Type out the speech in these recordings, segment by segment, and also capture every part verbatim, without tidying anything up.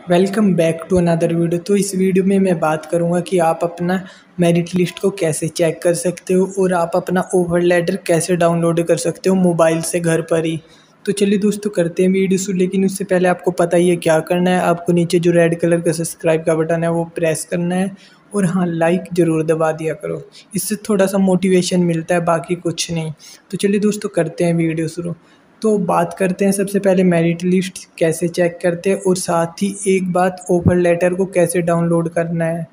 Welcome back to another video. तो इस video में मैं बात करूंगा कि आप अपना मेरिट लिस्ट को कैसे चेक कर सकते हो और आप अपना ऑफर लेटर कैसे डाउनलोड कर सकते हो मोबाइल से घर पर ही। तो चलिए दोस्तों करते हैं वीडियो शुरू, लेकिन उससे पहले आपको पता ही है क्या करना है। आपको नीचे जो रेड कलर का सब्सक्राइब का बटन है वो प्रेस करना है और हाँ लाइक ज़रूर दबा दिया करो, इससे थोड़ा सा मोटिवेशन मिलता है, बाकी कुछ नहीं। तो चलिए दोस्तों करते हैं वीडियो शुरू। तो बात करते हैं सबसे पहले मेरिट लिस्ट कैसे चेक करते हैं और साथ ही एक बात, ऑफर लेटर को कैसे डाउनलोड करना है।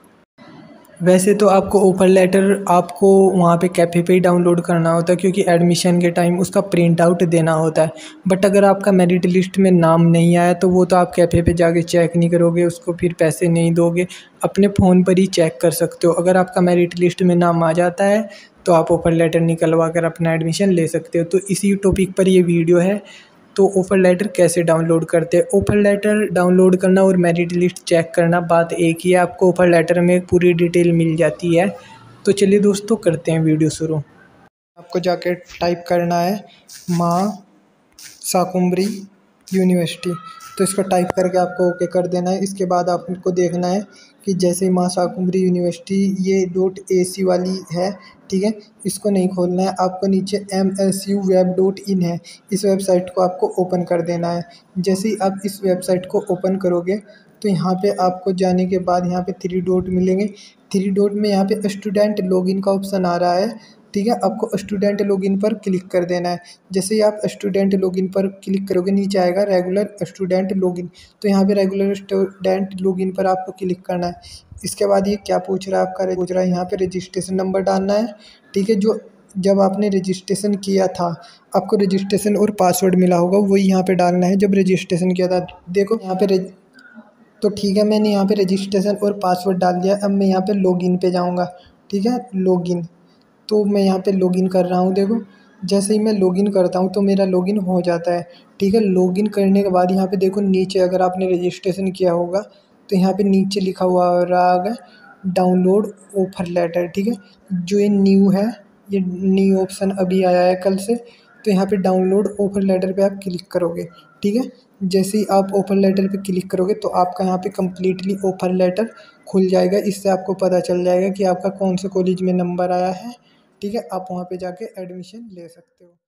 वैसे तो आपको ऑफर लेटर आपको वहाँ पे कैफ़े पे ही डाउनलोड करना होता है, क्योंकि एडमिशन के टाइम उसका प्रिंट आउट देना होता है। बट अगर आपका मेरिट लिस्ट में नाम नहीं आया तो वो तो आप कैफ़े पे जाके चेक नहीं करोगे, उसको फिर पैसे नहीं दोगे, अपने फ़ोन पर ही चेक कर सकते हो। अगर आपका मेरिट लिस्ट में नाम आ जाता है तो आप ऑफर लेटर निकलवा कर अपना एडमिशन ले सकते हो। तो इसी टॉपिक पर ये वीडियो है। तो ऑफर लेटर कैसे डाउनलोड करते हैं। ऑफर लेटर डाउनलोड करना और मेरिट लिस्ट चेक करना बात एक ही है, आपको ऑफर लेटर में पूरी डिटेल मिल जाती है। तो चलिए दोस्तों करते हैं वीडियो शुरू। आपको जाके टाइप करना है माँ शाकुंभरी यूनिवर्सिटी, तो इसको टाइप करके आपको ओके कर देना है। इसके बाद आपको देखना है कि जैसे माँ शाकुंभरी यूनिवर्सिटी ये डॉट ए सी वाली है, ठीक है, इसको नहीं खोलना है। आपको नीचे M S U web dot in है, इस वेबसाइट को आपको ओपन कर देना है। जैसे ही आप इस वेबसाइट को ओपन करोगे तो यहाँ पे आपको जाने के बाद यहाँ पे थ्री डॉट मिलेंगे। थ्री डॉट में यहाँ पे स्टूडेंट लॉगिन का ऑप्शन आ रहा है, ठीक है। आपको स्टूडेंट लॉगिन पर क्लिक कर देना है। जैसे ही आप स्टूडेंट लॉगिन पर क्लिक करोगे नीचे आएगा रेगुलर स्टूडेंट लॉगिन, तो यहाँ पे रेगुलर स्टूडेंट लॉगिन पर आपको क्लिक करना है। इसके बाद ये क्या पूछ रहा है, आपका पूछ रहा है यहाँ पे रजिस्ट्रेशन नंबर डालना है, ठीक है। जो जब आपने रजिस्ट्रेशन किया था आपको रजिस्ट्रेशन और पासवर्ड मिला होगा वही यहाँ पे डालना है, जब रजिस्ट्रेशन किया था। देखो यहाँ पे तो ठीक है, मैंने यहाँ पे रजिस्ट्रेशन और पासवर्ड डाल दिया। अब मैं यहाँ पे लॉगिन पे जाऊँगा, ठीक है, लॉगिन। तो मैं यहाँ पे लॉगिन कर रहा हूँ। देखो जैसे ही मैं लॉगिन करता हूँ तो मेरा लॉगिन हो जाता है, ठीक है। लॉगिन करने के बाद यहाँ पे देखो नीचे अगर आपने रजिस्ट्रेशन किया होगा तो यहाँ पे नीचे लिखा हुआ रहेगा डाउनलोड ऑफर लेटर, ठीक है। जो ये न्यू है, ये न्यू ऑप्शन अभी आया है कल से, तो यहाँ पे डाउनलोड ऑफर लेटर पे आप क्लिक करोगे, ठीक है। जैसे ही आप ऑफर लेटर पे क्लिक करोगे तो आपका यहाँ पे कम्प्लीटली ऑफर लेटर खुल जाएगा। इससे आपको पता चल जाएगा कि आपका कौन से कॉलेज में नंबर आया है, ठीक है। आप वहाँ पे जाके एडमिशन ले सकते हो।